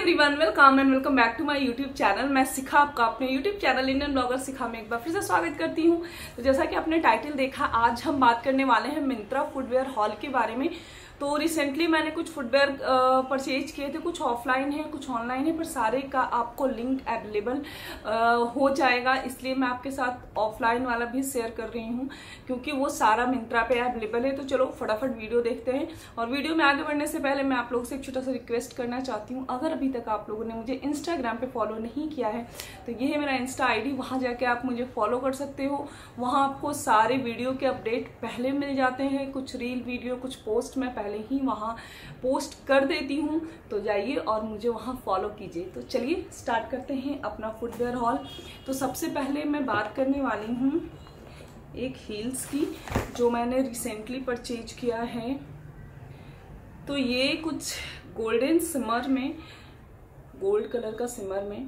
Everyone, welcome and welcome back to my YouTube channel. मैं शिखा आपका अपने YouTube channel Indian blogger Shikha में एक बार फिर से स्वागत करती हूँ। तो जैसा कि आपने टाइटल देखा, आज हम बात करने वाले हैं मिंत्रा फुटवेयर हॉल के बारे में। तो रिसेंटली मैंने कुछ फुटवेयर परचेज किए थे, कुछ ऑफलाइन है कुछ ऑनलाइन है, पर सारे का आपको लिंक अवेलेबल हो जाएगा। इसलिए मैं आपके साथ ऑफलाइन वाला भी शेयर कर रही हूँ क्योंकि वो सारा मिंत्रा पे अवेलेबल है। तो चलो फटाफट वीडियो देखते हैं। और वीडियो में आगे बढ़ने से पहले मैं आप लोगों से एक छोटा सा रिक्वेस्ट करना चाहती हूँ। अगर अभी तक आप लोगों ने मुझे इंस्टाग्राम पे फॉलो नहीं किया है तो ये है मेरा इंस्टा आईडी, वहाँ जाके आप मुझे फॉलो कर सकते हो। वहाँ आपको सारे वीडियो के अपडेट पहले मिल जाते हैं। कुछ रील वीडियो कुछ पोस्ट मैं पहले ही वहाँ पोस्ट कर देती हूँ, तो जाइए और मुझे वहाँ फॉलो कीजिए। तो चलिए स्टार्ट करते हैं अपना फुटवेयर हॉल। तो सबसे पहले मैं बात करने वाली हूँ एक हील्स की, जो मैंने रिसेंटली परचेज किया है। तो ये कुछ गोल्डन सिमर में, गोल्ड कलर का सिमर में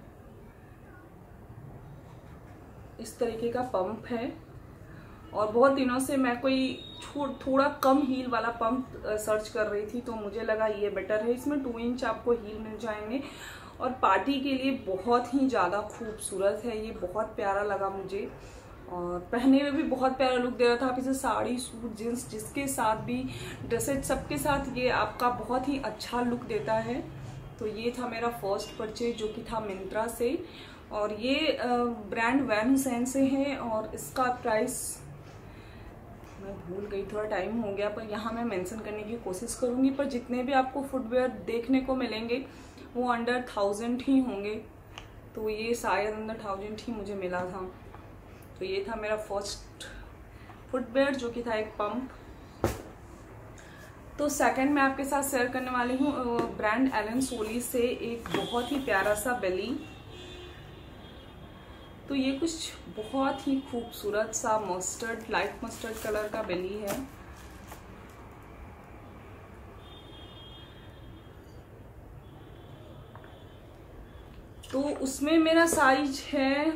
इस तरीके का पंप है। और बहुत दिनों से मैं कोई थोड़ा कम हील वाला पंप सर्च कर रही थी, तो मुझे लगा ये बेटर है। इसमें 2 इंच आपको हील मिल जाएंगे और पार्टी के लिए बहुत ही ज़्यादा खूबसूरत है। ये बहुत प्यारा लगा मुझे और पहने में भी बहुत प्यारा लुक दे रहा था। आप इसे साड़ी सूट जींस जिसके साथ भी, ड्रेसेस सबके साथ ये आपका बहुत ही अच्छा लुक देता है। तो ये था मेरा फर्स्ट परचेज जो कि था मिंत्रा से। और ये ब्रांड वैन हुसैन से है और इसका प्राइस मैं भूल गई, थोड़ा टाइम हो गया, पर यहाँ मैं मेंशन करने की कोशिश करूँगी। पर जितने भी आपको फुटवेयर देखने को मिलेंगे वो अंडर 1000 ही होंगे। तो ये शायद अंडर 1000 ही मुझे मिला था। तो ये था मेरा फर्स्ट फुटवेयर जो कि था एक पंप। तो सेकंड मैं आपके साथ शेयर करने वाली हूँ ब्रांड एलन सोली से एक बहुत ही प्यारा सा बेली। तो ये कुछ बहुत ही खूबसूरत सा मस्टर्ड, लाइट मस्टर्ड कलर का बेली है। तो उसमें मेरा साइज है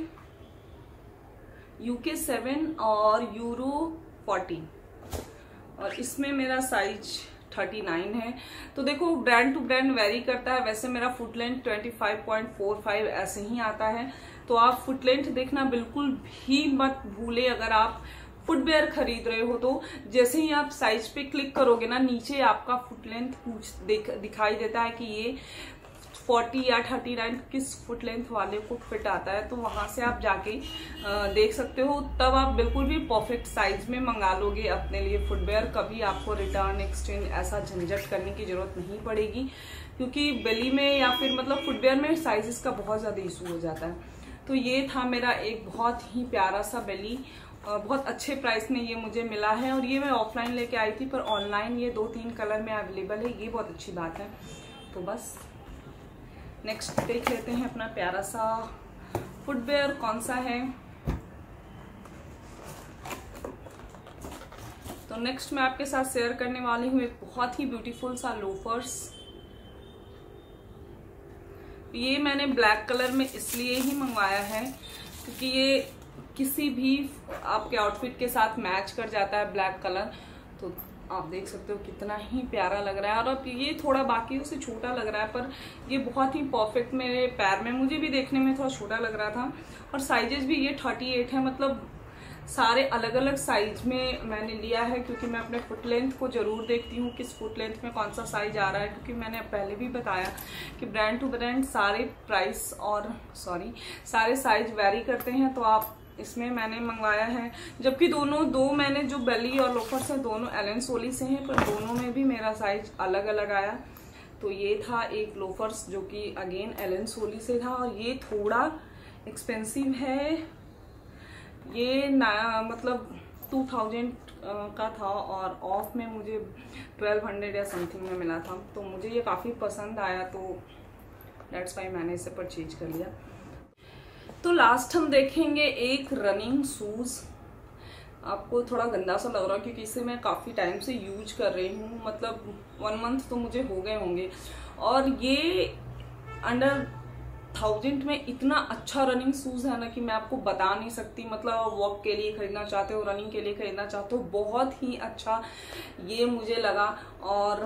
UK 7 और यूरो 40 और इसमें मेरा साइज 39 है। तो देखो ब्रांड टू ब्रांड वेरी करता है। वैसे मेरा फुट लेंथ 25.45 ऐसे ही आता है। तो आप फुट लेंथ देखना बिल्कुल भी मत भूले। अगर आप फुटवेयर खरीद रहे हो तो जैसे ही आप साइज पे क्लिक करोगे ना, नीचे आपका फुट लेंथ दिखाई देता है कि ये 40 या 39 किस फुट लेंथ वाले को फिट आता है। तो वहां से आप जाके देख सकते हो। तब आप बिल्कुल भी परफेक्ट साइज में मंगा लोगे अपने लिए फुटवेयर। कभी आपको रिटर्न एक्सचेंज ऐसा झंझट करने की जरूरत नहीं पड़ेगी, क्योंकि बेली में या फिर मतलब फुटवेयर में साइजेस का बहुत ज्यादा इशू हो जाता है। तो ये था मेरा एक बहुत ही प्यारा सा बेली और बहुत अच्छे प्राइस में ये मुझे मिला है। और ये मैं ऑफलाइन लेके आई थी, पर ऑनलाइन ये 2-3 कलर में अवेलेबल है। ये बहुत अच्छी बात है। तो बस नेक्स्ट देख लेते हैं अपना प्यारा सा फुटवेयर कौन सा है। तो नेक्स्ट मैं आपके साथ शेयर करने वाली हूँ एक बहुत ही ब्यूटीफुल सा लोफर्स। ये मैंने ब्लैक कलर में इसलिए ही मंगवाया है क्योंकि ये किसी भी आपके आउटफिट के साथ मैच कर जाता है ब्लैक कलर। तो आप देख सकते हो कितना ही प्यारा लग रहा है। और अब ये थोड़ा बाकी से छोटा लग रहा है, पर ये बहुत ही परफेक्ट मेरे पैर में, मुझे भी देखने में थोड़ा छोटा लग रहा था। और साइजेस भी ये 38 है। मतलब सारे अलग अलग साइज में मैंने लिया है क्योंकि मैं अपने फुट लेंथ को जरूर देखती हूँ किस फुट लेंथ में कौन सा साइज आ रहा है। क्योंकि मैंने पहले भी बताया कि ब्रांड टू ब्रांड सारे प्राइस और सारे साइज वेरी करते हैं। तो आप इसमें मैंने मंगवाया है, जबकि दो मैंने जो बेली और लोफर्स हैं दोनों एलन सोली से हैं, पर दोनों में भी मेरा साइज अलग अलग आया। तो ये था एक लोफर्स जो कि अगेन एलन सोली से था और ये थोड़ा एक्सपेंसिव है। ये मतलब 2000 का था और ऑफ में मुझे 1200 या समथिंग में मिला था। तो मुझे ये काफ़ी पसंद आया, तो दैट्स वाई मैंने इसे परचेज कर लिया। तो लास्ट हम देखेंगे एक रनिंग शूज। आपको थोड़ा गंदा सा लग रहा है क्योंकि इसे मैं काफ़ी टाइम से यूज कर रही हूँ, मतलब 1 मंथ तो मुझे हो गए होंगे। और ये अंडर 1000 में इतना अच्छा रनिंग शूज है ना कि मैं आपको बता नहीं सकती। मतलब वॉक के लिए खरीदना चाहते हो, रनिंग के लिए खरीदना चाहते हो, बहुत ही अच्छा ये मुझे लगा। और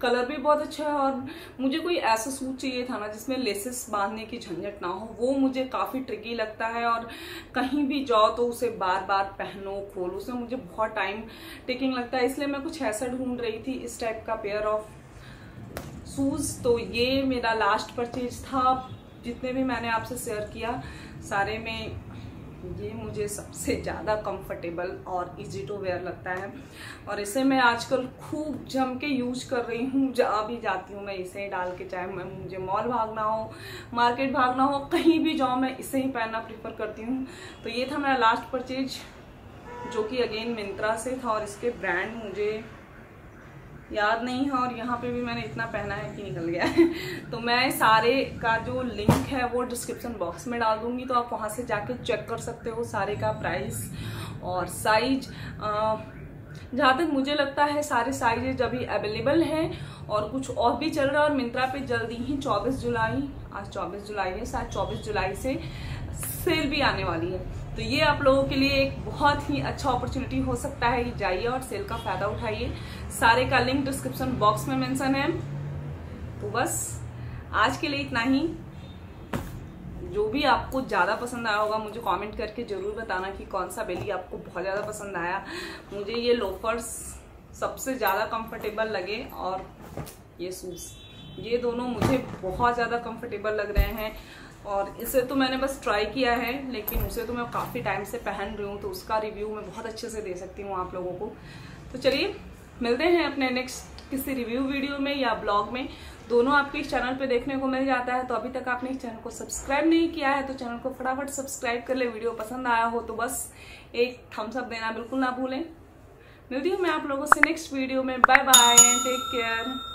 कलर भी बहुत अच्छा है। और मुझे कोई ऐसा सूट चाहिए था ना जिसमें लेसेस बांधने की झंझट ना हो, वो मुझे काफ़ी ट्रिकी लगता है और कहीं भी जाओ तो उसे बार बार पहनो खोलो, उसमें मुझे बहुत टाइम टेकिंग लगता है। इसलिए मैं कुछ ऐसा ढूंढ रही थी, इस टाइप का पेयर ऑफ शूज़। तो ये मेरा लास्ट परचेज था। जितने भी मैंने आपसे शेयर किया सारे में ये मुझे सबसे ज़्यादा कंफर्टेबल और इजी टू वेयर लगता है और इसे मैं आजकल खूब जम के यूज कर रही हूँ। जहाँ भी जाती हूँ मैं इसे ही डाल के, चाहे मुझे मॉल भागना हो, मार्केट भागना हो, कहीं भी जाऊँ मैं इसे ही पहनना प्रीफर करती हूँ। तो ये था मेरा लास्ट परचेज जो कि अगेन मिंत्रा से था और इसके ब्रांड मुझे याद नहीं है और यहाँ पे भी मैंने इतना पहना है कि निकल गया है। तो मैं सारे का जो लिंक है वो डिस्क्रिप्शन बॉक्स में डाल दूंगी, तो आप वहाँ से जाके चेक कर सकते हो सारे का प्राइस और साइज। जहाँ तक मुझे लगता है सारे साइजेज अभी अवेलेबल हैं और कुछ और भी चल रहा है और मिंत्रा पे जल्दी ही 24 जुलाई, आज 24 जुलाई है, शायद 24 जुलाई से सेल भी आने वाली है। तो ये आप लोगों के लिए एक बहुत ही अच्छा अपॉर्चुनिटी हो सकता है कि जाइए और सेल का फायदा उठाइए। सारे का लिंक डिस्क्रिप्शन बॉक्स में मेंशन है। तो बस आज के लिए इतना ही। जो भी आपको ज़्यादा पसंद आया होगा मुझे कमेंट करके ज़रूर बताना कि कौन सा बेली आपको बहुत ज़्यादा पसंद आया। मुझे ये लोफर्स सबसे ज़्यादा कंफर्टेबल लगे और ये शूज़, ये दोनों मुझे बहुत ज़्यादा कंफर्टेबल लग रहे हैं। और इसे तो मैंने बस ट्राई किया है लेकिन उसे तो मैं काफ़ी टाइम से पहन रही हूँ, तो उसका रिव्यू मैं बहुत अच्छे से दे सकती हूँ आप लोगों को। तो चलिए मिलते हैं अपने नेक्स्ट किसी रिव्यू वीडियो में या ब्लॉग में, दोनों आपको इस चैनल पे देखने को मिल जाता है। तो अभी तक आपने इस चैनल को सब्सक्राइब नहीं किया है तो चैनल को फटाफट सब्सक्राइब कर ले। वीडियो पसंद आया हो तो बस एक थम्स अप देना बिल्कुल ना भूलें। मिलती हूँ मैं आप लोगों से नेक्स्ट वीडियो में। Bye bye and take care.